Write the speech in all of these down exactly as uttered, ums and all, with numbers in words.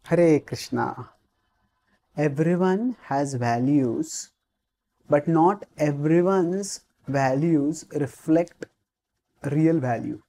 Hare Krishna. Everyone has values, but not everyone's values reflect real value.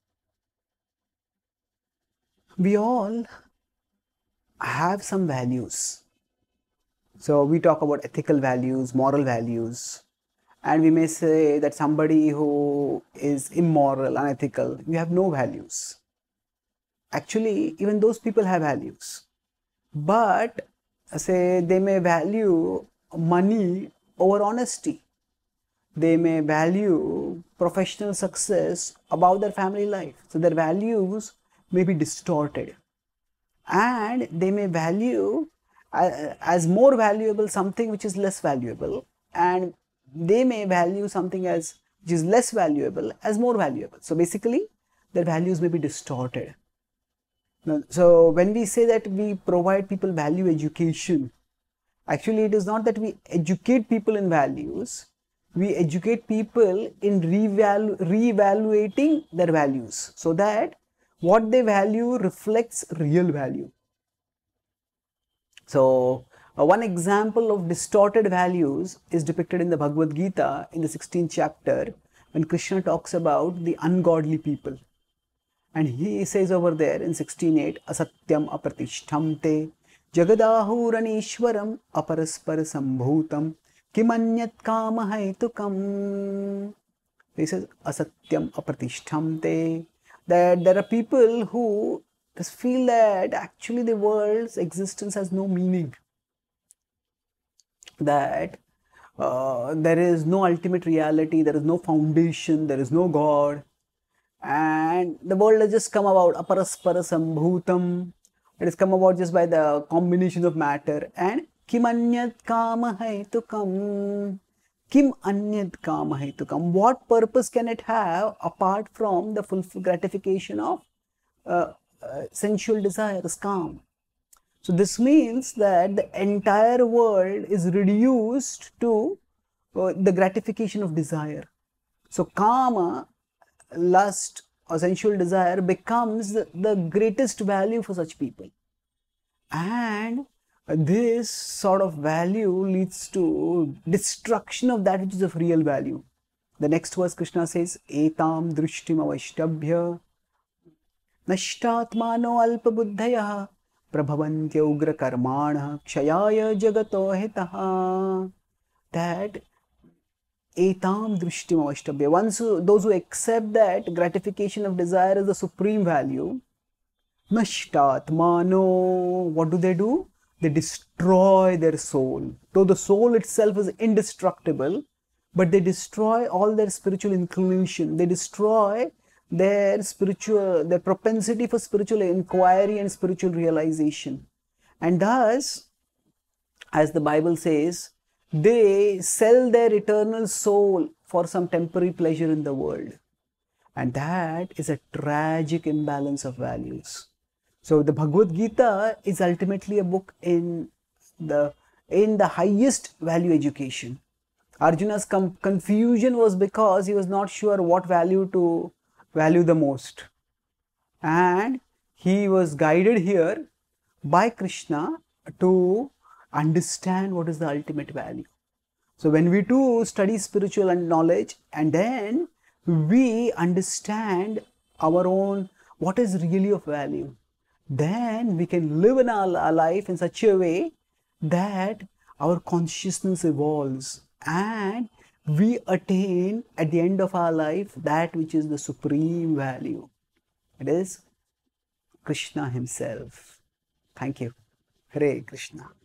We all have some values. So we talk about ethical values, moral values, and we may say that somebody who is immoral, unethical, we have no values. Actually, even those people have values. But say they may value money over honesty. They may value professional success above their family life. So their values may be distorted. And they may value uh, as more valuable something which is less valuable. And they may value something as which is less valuable as more valuable. So basically, their values may be distorted. So when we say that we provide people value education, actually it is not that we educate people in values, we educate people in re-evaluating their values so that what they value reflects real value. So uh, one example of distorted values is depicted in the Bhagavad-Gītā in the sixteenth chapter when Krishna talks about the ungodly people. And he says over there in sixteen eight, asatyam apratishtham te jagadahuranishwaram aparaspara sambhutam kimanyat kama haitukam. He says asatyam apratishtham te, that there are people who just feel that actually the world's existence has no meaning, that uh, there is no ultimate reality, there is no foundation, there is no God. And the world has just come about, aparaspara sambhutam. It has come about just by the combination of matter. And kim anyat kama haitukam. Kim anyat kama haitukam. What purpose can it have apart from the full gratification of uh, uh, sensual desires, kam? So this means that the entire world is reduced to uh, the gratification of desire. So kama, lust or sensual desire, becomes the, the greatest value for such people. And this sort of value leads to destruction of that which is of real value. The next verse Krishna says, etam drishtim avashtabhya nashtatmano alpa buddhaya prabhavantya ugra karmana kshayaya jagato hitaha. That etam drishtim avashtabhya, once those who accept that gratification of desire is the supreme value, nashtatmano, what do they do? They destroy their soul. Though the soul itself is indestructible, but they destroy all their spiritual inclination. They destroy their spiritual, their propensity for spiritual inquiry and spiritual realization. And thus, as the Bible says, they sell their eternal soul for some temporary pleasure in the world. And that is a tragic imbalance of values. So the Bhagavad-Gītā is ultimately a book in the, in the highest value education. Arjuna's confusion was because he was not sure what value to value the most. And he was guided here by Krishna to understand what is the ultimate value. So when we too study spiritual and knowledge, and then we understand our own, what is really of value, then we can live in our, our life in such a way that our consciousness evolves and we attain at the end of our life that which is the supreme value. It is Krishna himself. Thank you. Hare Krishna.